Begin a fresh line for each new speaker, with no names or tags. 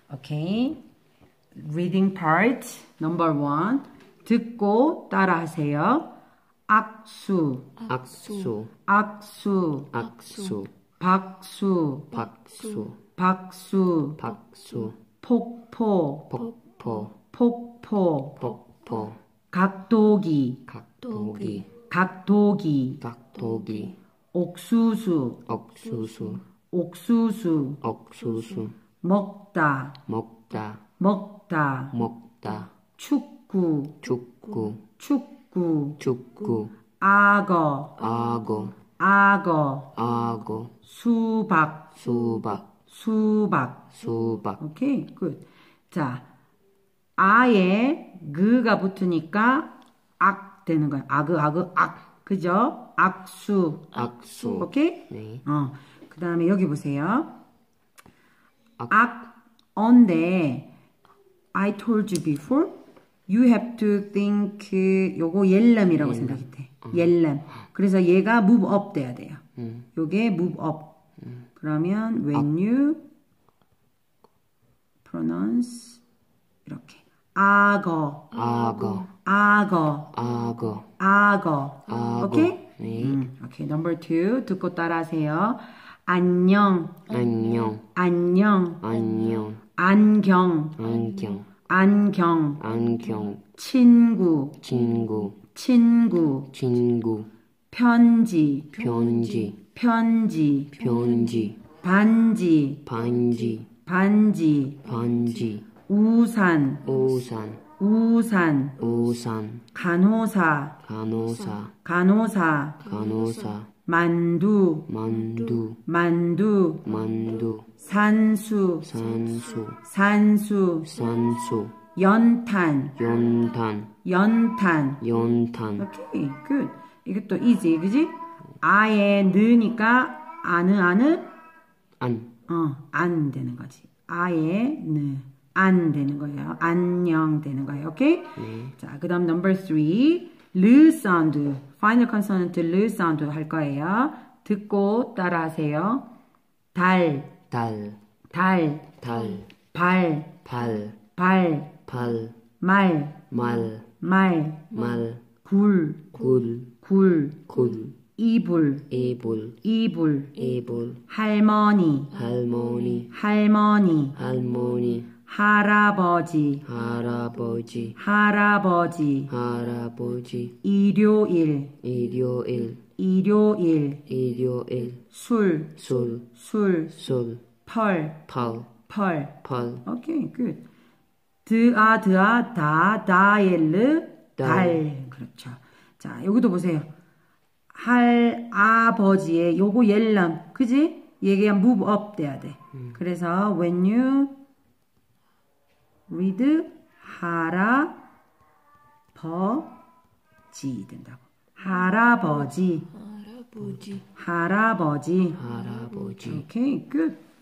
Okay. Reading part number 1. 듣고 따라하세요. 악수,
악수,
악수,
악수,
박수,
박수,
박수,
박수,
폭포,
폭포,
폭포,
폭포,
각도기,
각도기,
각도기,
각도기,
옥수수,
옥수수,
옥수수,
옥수수,
먹다,
먹다,
먹다,
먹다,
축구,
축구,
축구,
축구,
악어,
악어,
악어,
악어,
수박,
수박,
수박.
수박,
오케이, 굿. 자, 아에 그가 붙으니까 악 되는 거야. 아그, 아그, 악. 그죠? 악수.
악수,
오케이?
네,
그 다음에 여기 보세요.
악.
on인데 I told you before you have to think 요거 옐름이라고 생각이 돼. 옐름. 그래서 얘가 move up 돼야 돼요. 요게 move up. 그러면 when you pronounce 이렇게 악어,
악어,
악어,
악어,
악어.
악어.
오케이?
네.
오케이. number 2 듣고 따라하세요. 안녕,
안녕,
안녕,
안녕,
안경,
안경,
안경,
안경,
친구,
친구,
친구,
친구,
편지,
편지,
편지,
편지,
반지,
반지,
반지,
반지,
우산,
우산,
우산,
우산,
간호사,
간호사,
간호사,
간호사,
만두,
만두,
만두,
만두,
산수,
산수,
산수,
산수,
연탄,
연탄,
연탄.
연탄,
오케이, 굿. 이것도 easy, 그지? 아에 느니까 아느,
안,
안 되는 거지. 아에 느, 안 되는 거예요. 안녕 되는 거예요. 오케이?
네.
자, 그 다음 number 3. 르 사운드. 파이널 컨소넌트 르 사운드 할 거예요. 듣고 따라하세요. 달,
달,
달,
달,
발,
발,
발,
발,
말,
말,
말,
말,
굴,
굴,
굴,
굴,
이불,
이불,
이불,
이불,
할머니,
할머니,
할머니,
할머니,
할아버지,
할아버지,
할아버지,
할아버지,
일요일,
일요일,
일요일,
일요일,
술,
술,
술,
술,
펄,
펄,
펄.
펄,
오케이, 굿. 드아, 다, 다엘르, 달. 그렇죠. 자, 여기도 보세요. 할아버지의 요거 옐람, 그지? 얘가 move up 돼야 돼. 그래서 when you read 할아버지 된다고. 할아버지.
할아버지,
할아버지.
할아버지.
오케이, good.